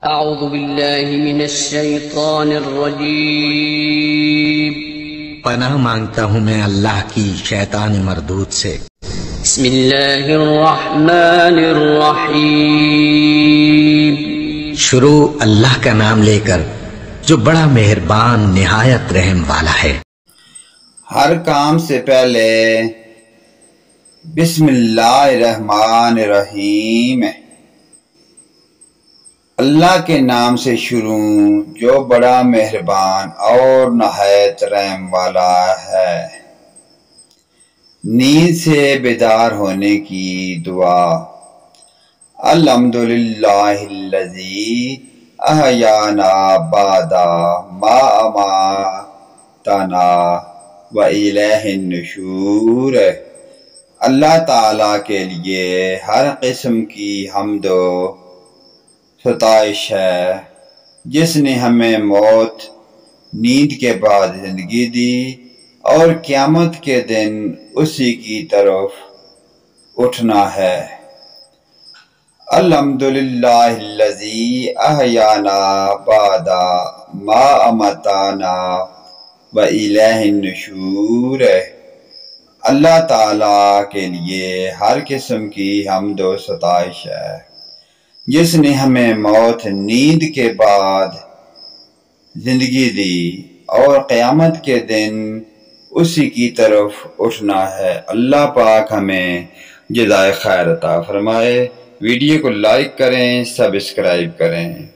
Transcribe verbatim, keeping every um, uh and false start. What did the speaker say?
اعوذ باللہ من الشیطان الرجیم۔ پناہ مانگتا ہوں میں اللہ کی شیطان مردود سے۔ بسم اللہ الرحمن الرحیم۔ شروع اللہ کا نام لے کر جو بڑا مہربان نہایت رحم والا ہے۔ ہر کام سے پہلے بسم اللہ الرحمن الرحیم، اللہ کے نام سے شروع جو بڑا مہربان اور نہایت رحم والا ہے۔ نیند سے بیدار ہونے کی دعا۔ الحمدللہ الذی احیانا بعد ما اماتنا وإلیہ النشور۔ اللہ تعالیٰ کے لیے ہر قسم کی حمد و ستائش ہے جس نے ہمیں موت، نیند کے بعد زندگی دی اور قیامت کے دن اسی کی طرف اٹھنا ہے۔ الحمدللہ الذی احیانا بعد ما اماتنا وإلیہ النشور۔ اللہ تعالیٰ کے لیے ہر قسم کی حمد و ستائش ہے جس نے ہمیں موت، نیند کے بعد زندگی دی اور قیامت کے دن اسی کی طرف اٹھنا ہے۔ اللہ پاک ہمیں جزائے خیر عطا فرمائے۔ ویڈیو کو لائک کریں، سبسکرائب کریں۔